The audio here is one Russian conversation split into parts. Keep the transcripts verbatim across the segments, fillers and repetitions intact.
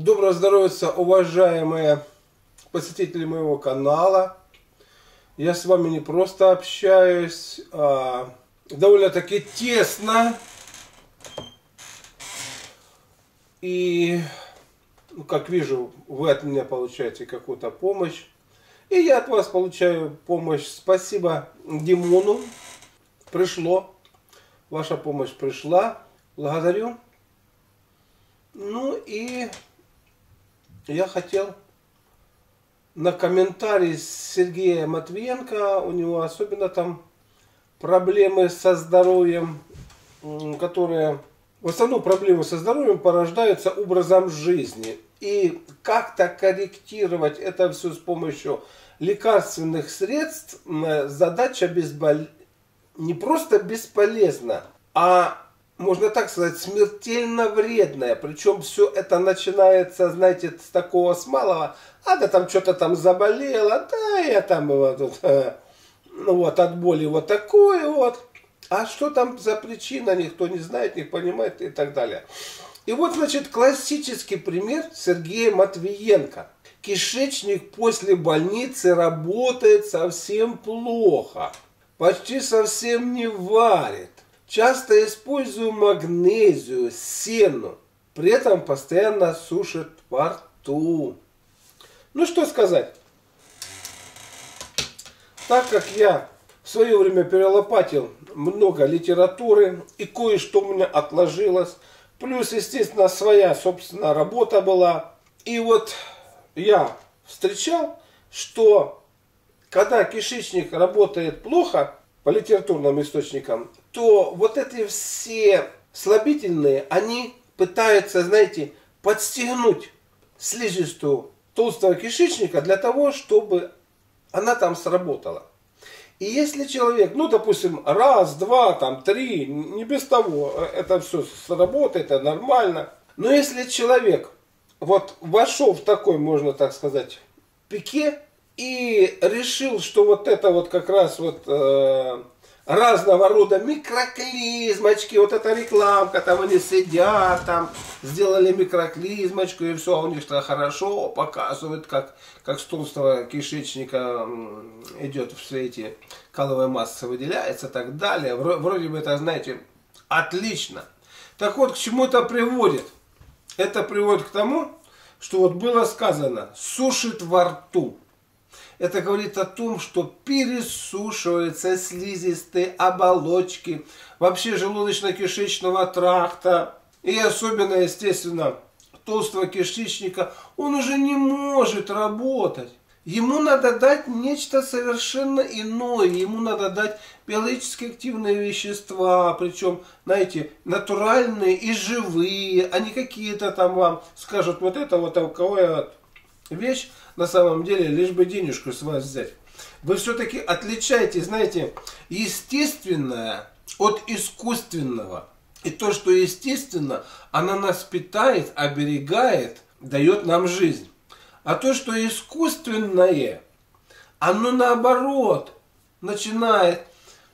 Доброго здоровья, уважаемые посетители моего канала. Я с вами не просто общаюсь, а довольно-таки тесно. И, ну, как вижу, вы от меня получаете какую-то помощь. И я от вас получаю помощь. Спасибо Димону. Пришло. Ваша помощь пришла. Благодарю. Ну и я хотел на комментарий Сергея Матвиенко, у него особенно там проблемы со здоровьем, которые, в основном проблемы со здоровьем порождаются образом жизни. И как-то корректировать это все с помощью лекарственных средств, задача безбол... не просто бесполезна, а, можно так сказать, смертельно вредная. Причем все это начинается, знаете, с такого с малого. А да там что-то там заболело, да я там вот, вот, э, ну вот от боли вот такой вот. А что там за причина, никто не знает, не понимает и так далее. И вот, значит, классический пример Сергея Матвиенко. Кишечник после больницы работает совсем плохо. Почти совсем не варит. Часто использую магнезию, сену. При этом постоянно сушит во рту. Ну что сказать. Так как я в свое время перелопатил много литературы и кое-что у меня отложилось. Плюс, естественно, своя, собственно, работа была. И вот я встречал, что когда кишечник работает плохо, по литературным источникам, то вот эти все слабительные, они пытаются, знаете, подстегнуть слизистую толстого кишечника для того, чтобы она там сработала. И если человек, ну, допустим, раз, два, там, три, не без того, это все сработает, это нормально. Но если человек вот вошел в такой, можно так сказать, пике, и решил, что вот это вот как раз вот э, разного рода микроклизмочки, вот эта рекламка, там они сидят, там сделали микроклизмочку, и все, у них что хорошо показывают, как, как с толстого кишечника идет все эти каловая масса выделяется и так далее. Вроде бы это, знаете, отлично. Так вот, к чему это приводит? Это приводит к тому, что вот было сказано, сушит во рту. Это говорит о том, что пересушиваются слизистые оболочки, вообще желудочно-кишечного тракта. И особенно, естественно, толстого кишечника, он уже не может работать. Ему надо дать нечто совершенно иное. Ему надо дать биологически активные вещества, причем, знаете, натуральные и живые, а не какие-то там вам скажут, вот это вот такое вещь, на самом деле, лишь бы денежку с вас взять. Вы все-таки отличаете, знаете, естественное от искусственного. И то, что естественно, оно нас питает, оберегает, дает нам жизнь. А то, что искусственное, оно наоборот начинает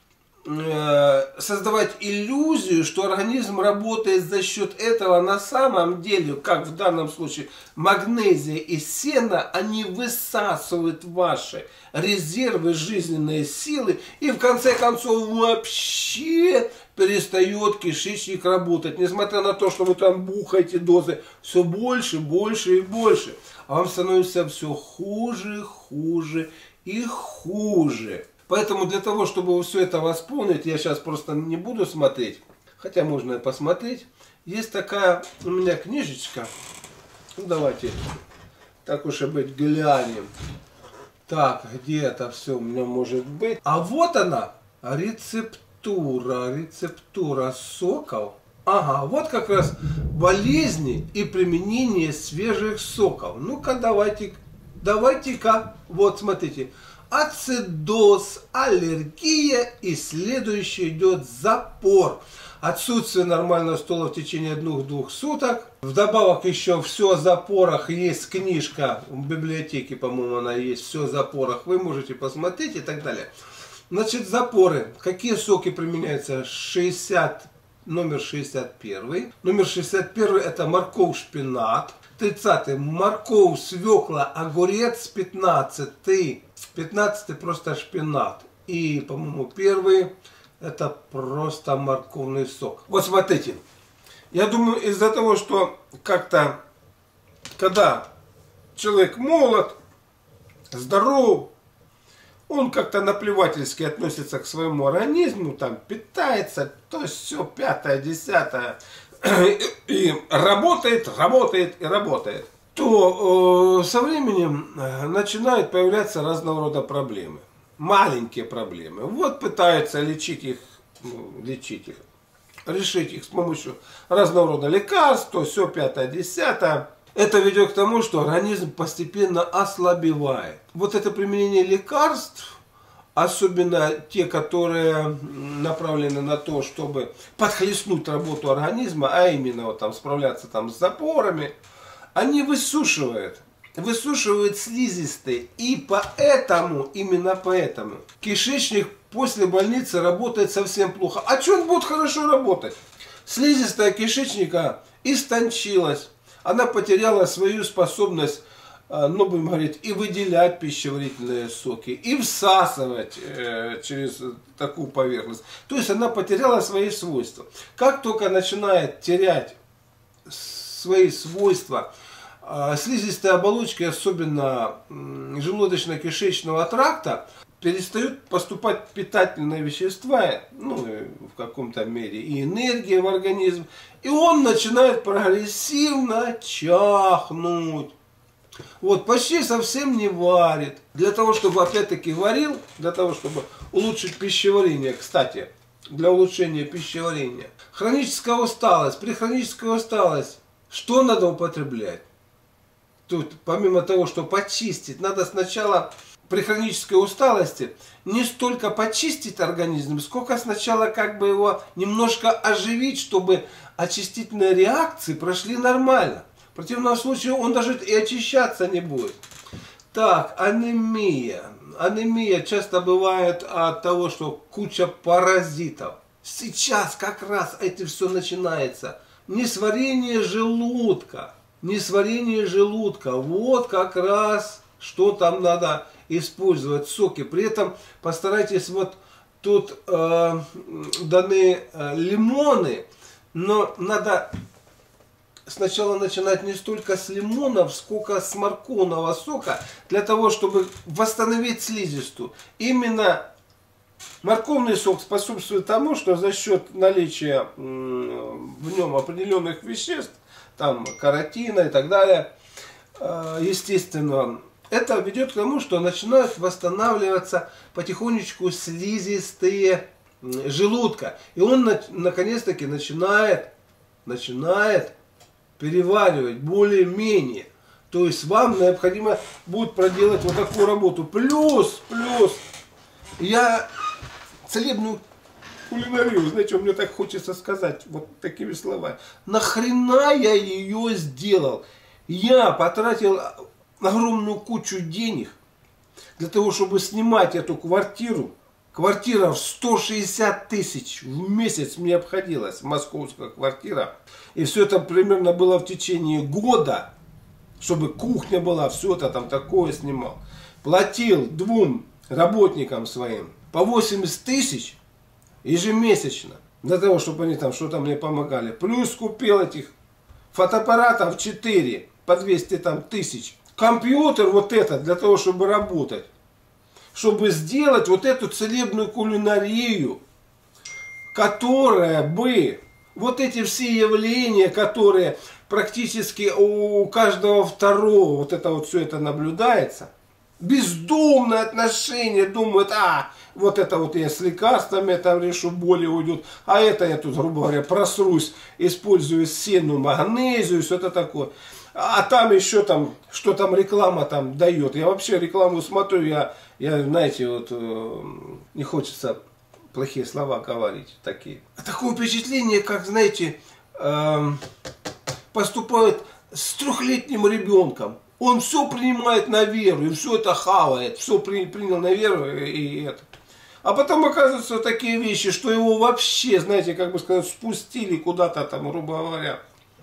э, создавать иллюзию, что организм работает за счет этого. На самом деле, как в данном случае, магнезия и сена, они высасывают ваши резервы, жизненные силы, и в конце концов вообще перестает кишечник работать. Несмотря на то, что вы там бухаете дозы все больше, больше и больше. А вам становится все хуже, хуже и хуже. Поэтому для того, чтобы все это восполнить, я сейчас просто не буду смотреть. Хотя можно и посмотреть. Есть такая у меня книжечка. Ну, давайте, так уж и быть, глянем. Так, где это все у меня может быть? А вот она, рецептура, рецептура соков. Ага, вот как раз болезни и применение свежих соков. Ну-ка, давайте, давайте-ка, вот смотрите. Ацидоз, аллергия и следующий идет запор. Отсутствие нормального стула в течение одних-двух суток. Вдобавок еще все о запорах. Есть книжка в библиотеке, по-моему, она есть. Все о запорах. Вы можете посмотреть и так далее. Значит, запоры. Какие соки применяются? шестьдесят номер шестьдесят один. Номер шестьдесят один это морковь, шпинат. тридцатый морковь, свекла, огурец, пятнадцатый. пятнадцатый просто шпинат. И, по-моему, первый это просто морковный сок. Вот смотрите. Я думаю, из-за того, что как-то, когда человек молод, здоров, он как-то наплевательски относится к своему организму, там питается, то есть все пятое, десятое, и работает, работает и работает, то э, со временем начинают появляться разного рода проблемы. Маленькие проблемы. Вот пытаются лечить их, ну, лечить их, решить их с помощью разного рода лекарств, то все пятое, десятое. Это ведет к тому, что организм постепенно ослабевает. Вот это применение лекарств, особенно те, которые направлены на то, чтобы подхлестнуть работу организма, а именно вот, там, справляться там, с запорами, они высушивают. Высушивают слизистые. И поэтому, именно поэтому, кишечник после больницы работает совсем плохо. А что он будет хорошо работать? Слизистая кишечника истончилась. Она потеряла свою способность, ну, будем говорить, и выделять пищеварительные соки, и всасывать э, через такую поверхность. То есть она потеряла свои свойства. Как только начинает терять свои свойства э, слизистые оболочки, особенно э, желудочно-кишечного тракта, перестают поступать питательные вещества, ну, в каком-то мере, и энергия в организм, и он начинает прогрессивно чахнуть. Вот, почти совсем не варит. Для того, чтобы опять-таки варил, для того, чтобы улучшить пищеварение, кстати, для улучшения пищеварения. Хроническая усталость. При хронической усталости что надо употреблять? Тут, помимо того, что почистить, надо сначала при хронической усталости не столько почистить организм, сколько сначала как бы его немножко оживить, чтобы очистительные реакции прошли нормально. В противном случае он даже и очищаться не будет. Так, анемия. Анемия часто бывает от того, что куча паразитов. Сейчас как раз это все начинается. Несварение желудка. Несварение желудка. Вот как раз что там надо использовать соки. При этом постарайтесь, вот тут э, даны э, лимоны, но надо сначала начинать не столько с лимонов, сколько с морковного сока, для того, чтобы восстановить слизистую. Именно морковный сок способствует тому, что за счет наличия э, в нем определенных веществ, там каротина и так далее, э, естественно, это ведет к тому, что начинают восстанавливаться потихонечку слизистые желудка. И он наконец-таки начинает, начинает переваривать более-менее. То есть вам необходимо будет проделать вот такую работу. Плюс, плюс, я целебную кулинарию, знаете, мне так хочется сказать вот такими словами. Нахрена я ее сделал? Я потратил огромную кучу денег для того, чтобы снимать эту квартиру. Квартира в сто шестьдесят тысяч в месяц мне обходилась, московская квартира. И все это примерно было в течение года, чтобы кухня была, все это там такое снимал. Платил двум работникам своим по восемьдесят тысяч ежемесячно, для того, чтобы они там что-то мне помогали. Плюс купил этих фотоаппаратов четыре по двести там тысяч. Компьютер вот этот, для того, чтобы работать. Чтобы сделать вот эту целебную кулинарию, которая бы, вот эти все явления, которые практически у каждого второго, вот это вот все это наблюдается, бездумное отношение, думают, а, вот это вот я с лекарствами там решу, боли уйдут, а это я тут, грубо говоря, просрусь, использую сену, магнезию, что-то такое. А там еще там, что там реклама там дает. Я вообще рекламу смотрю, я, я знаете, вот э, не хочется плохие слова говорить такие. Такое впечатление, как, знаете, э, поступают с трехлетним ребенком. Он все принимает на веру, и все это хавает, все при, принял на веру и, и это. А потом оказываются такие вещи, что его вообще, знаете, как бы сказать, спустили куда-то там, грубо говоря.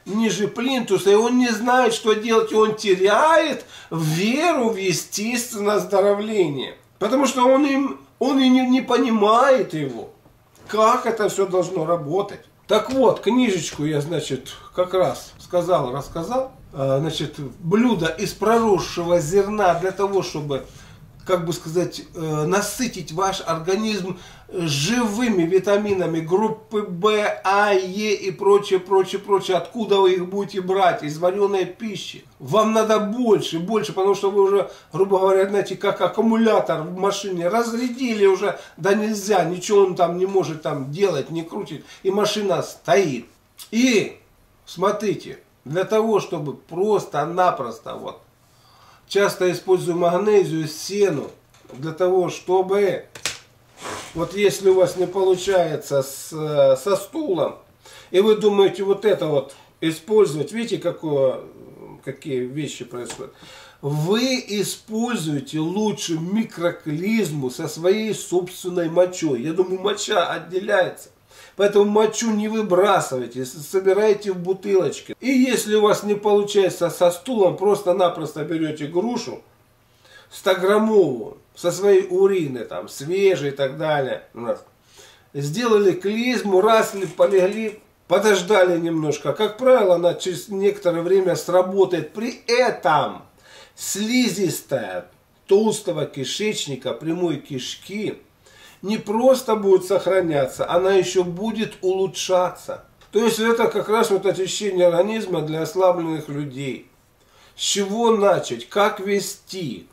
ниже плинтуса, и он не знает, что делать, и он теряет веру в естественное оздоровление. Потому что он, им, он и не, не понимает его, как это все должно работать. Так вот, книжечку я, значит, как раз сказал, рассказал. Значит, блюдо из проросшего зерна для того, чтобы, как бы сказать, насытить ваш организм живыми витаминами группы В, А, Е и прочее, прочее, прочее. Откуда вы их будете брать? Из вареной пищи. Вам надо больше, больше, потому что вы уже, грубо говоря, знаете, как аккумулятор в машине разрядили уже, да нельзя, ничего он там не может там делать, не крутит, и машина стоит. И, смотрите, для того, чтобы просто-напросто, вот, часто использую магнезию, сену, для того, чтобы, вот если у вас не получается с, со стулом, и вы думаете вот это вот использовать, видите, какое, какие вещи происходят, вы используете лучше микроклизму со своей собственной мочой. Я думаю, моча отделяется. Поэтому мочу не выбрасывайте, собирайте в бутылочки. И если у вас не получается со стулом, просто-напросто берете грушу стограммовую, со своей урины, там, свежей и так далее. Сделали клизму, раз ли полегли, подождали немножко. Как правило, она через некоторое время сработает. При этом слизистая толстого кишечника, прямой кишки, не просто будет сохраняться, она еще будет улучшаться. То есть это как раз вот очищение организма для ослабленных людей. С чего начать? Как вести?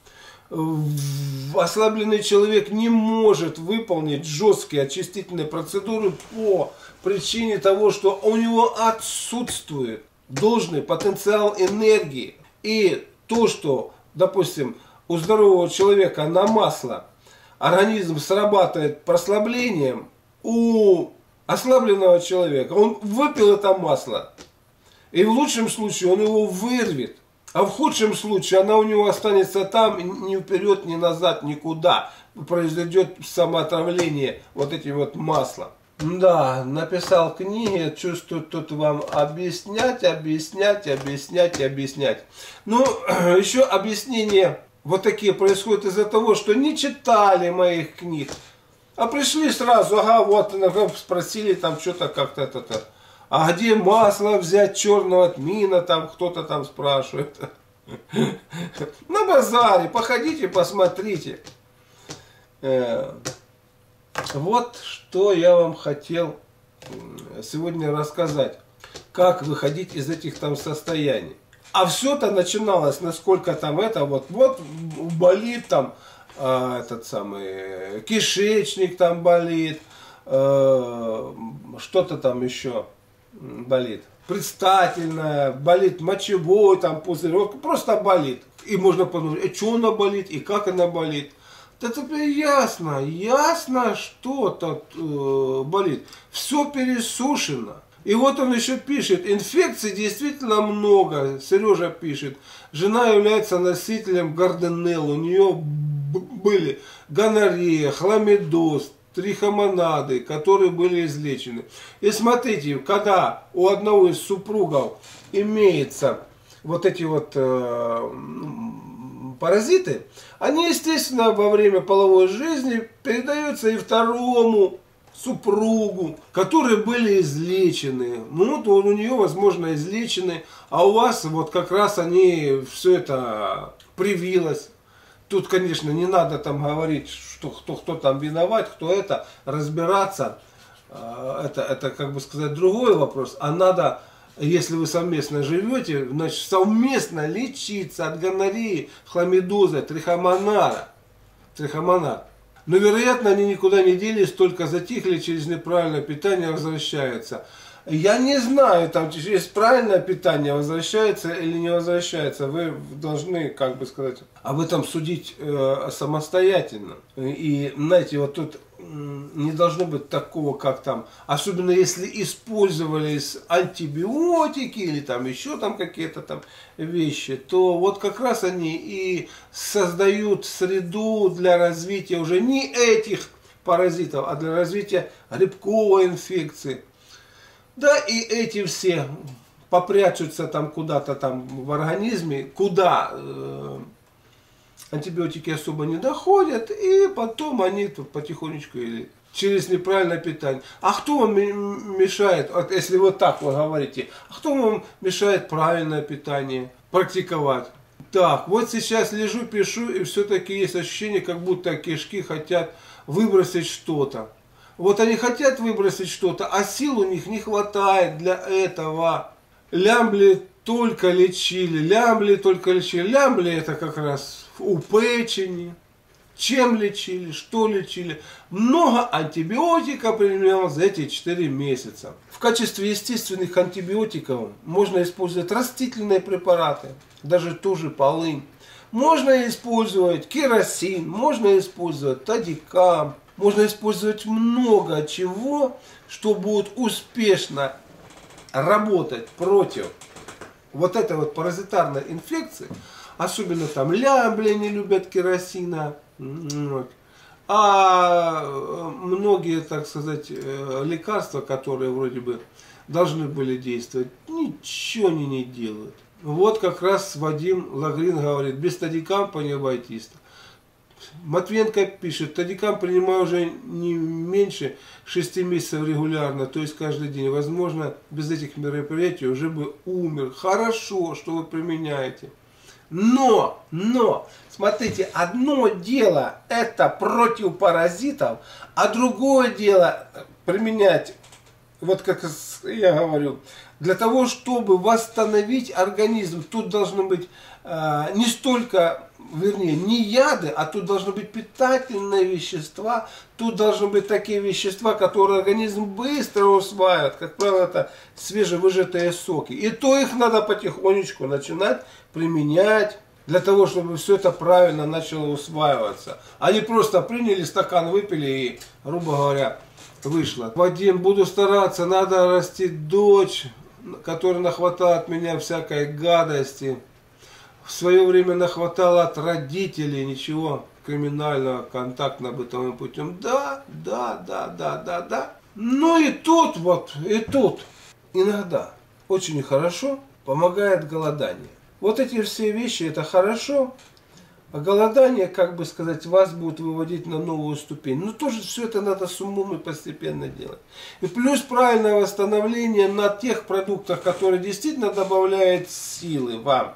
Ослабленный человек не может выполнить жесткие очистительные процедуры по причине того, что у него отсутствует должный потенциал энергии. И то, что, допустим, у здорового человека на масло организм срабатывает прослаблением, у ослабленного человека он выпил это масло, и в лучшем случае он его вырвет, а в худшем случае она у него останется там, ни вперед, ни назад, никуда. Произойдет самоотравление вот этим вот маслом. Да, написал книги, чувствую тут вам объяснять, объяснять, объяснять, объяснять. Ну, еще объяснение вот такие происходят из-за того, что не читали моих книг, а пришли сразу, ага, вот, спросили там что-то как-то это-то. А где масло взять черного тмина, там кто-то там спрашивает. На базаре, походите, посмотрите. Вот что я вам хотел сегодня рассказать. Как выходить из этих там состояний. А все-то начиналось, насколько там это, вот, вот болит там э, этот самый кишечник там болит, э, что-то там еще болит. Предстательная, болит мочевой там пузырек, просто болит. И можно подумать, а что она болит и как она болит. Да теперь ясно, ясно, что тут э, болит. Все пересушено. И вот он еще пишет, инфекций действительно много. Сережа пишет, жена является носителем Гарденелл. У нее были гонорея, хламидоз, трихомонады, которые были излечены. И смотрите, когда у одного из супругов имеется вот эти вот э, паразиты, они, естественно, во время половой жизни передаются и второму супругу, которые были излечены. Ну, вот у нее, возможно, излечены, а у вас вот как раз они, все это привилось. Тут, конечно, не надо там говорить, что кто, кто там виноват, кто это, разбираться. Это, это, как бы сказать, другой вопрос. А надо, если вы совместно живете, значит, совместно лечиться от гонореи, хламидоза, трихомонада. Трихомонад. Но, вероятно, они никуда не делись, только затихли, через неправильное питание возвращаются. Я не знаю, там через правильное питание возвращается или не возвращается. Вы должны, как бы сказать, об этом судить э, самостоятельно. И, знаете, вот тут не должно быть такого, как там, особенно если использовались антибиотики или там еще там какие-то там вещи, то вот как раз они и создают среду для развития уже не этих паразитов, а для развития грибковой инфекции. Да и эти все попрячутся там куда-то там в организме, куда э, антибиотики особо не доходят, и потом они тут потихонечку или через неправильное питание. А кто вам мешает, вот если вот так вы говорите, а кто вам мешает правильное питание практиковать? Так, вот сейчас лежу, пишу, и все-таки есть ощущение, как будто кишки хотят выбросить что-то. Вот они хотят выбросить что-то, а сил у них не хватает для этого. Лямбли только лечили, лямбли только лечили. Лямбли это как раз у печени. Чем лечили, что лечили. Много антибиотиков применял за эти четыре месяца. В качестве естественных антибиотиков можно использовать растительные препараты, даже ту же полынь. Можно использовать керосин, можно использовать тадикам, можно использовать много чего, что будет успешно работать против вот этой вот паразитарной инфекции. Особенно там лямбли не любят керосина. А многие, так сказать, лекарства, которые вроде бы должны были действовать, ничего они не делают. Вот как раз Вадим Лагрин говорит, без тадикампа не обойтись. Матвенко пишет, тадикам принимаю уже не меньше шести месяцев регулярно, то есть каждый день. Возможно, без этих мероприятий уже бы умер. Хорошо, что вы применяете. Но, но, смотрите, одно дело это против паразитов, а другое дело применять, вот как я говорю, для того, чтобы восстановить организм. Тут должны быть э, не столько, вернее, не яды, а тут должны быть питательные вещества, тут должны быть такие вещества, которые организм быстро усваивает, как правило, это свежевыжатые соки. И то их надо потихонечку начинать применять, для того, чтобы все это правильно начало усваиваться. Они просто приняли стакан, выпили и, грубо говоря, вышло. Вадим, буду стараться, надо растить дочь, которая нахватала от меня всякой гадости. В свое время нахватала от родителей, ничего криминального, контактно-бытовым путем. Да, да, да, да, да, да. Ну и тут вот, и тут иногда очень хорошо помогает голодание. Вот эти все вещи, это хорошо, а голодание, как бы сказать, вас будет выводить на новую ступень. Но тоже все это надо с умом и постепенно делать. И плюс правильное восстановление на тех продуктах, которые действительно добавляют силы вам.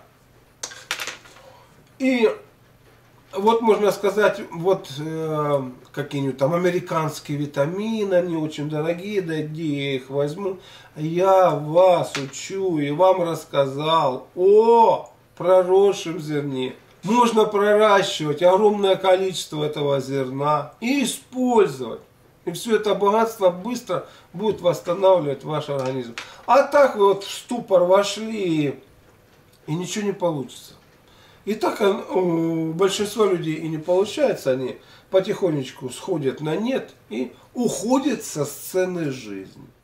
И вот можно сказать, вот э, какие-нибудь там американские витамины, они очень дорогие, да где я их возьму? Я вас учу и вам рассказал о проросшем зерне. Можно проращивать огромное количество этого зерна и использовать. И все это богатство быстро будет восстанавливать ваш организм. А так вы вот в ступор вошли и, и ничего не получится. И так у большинства людей и не получается, они потихонечку сходят на нет и уходят со сцены жизни.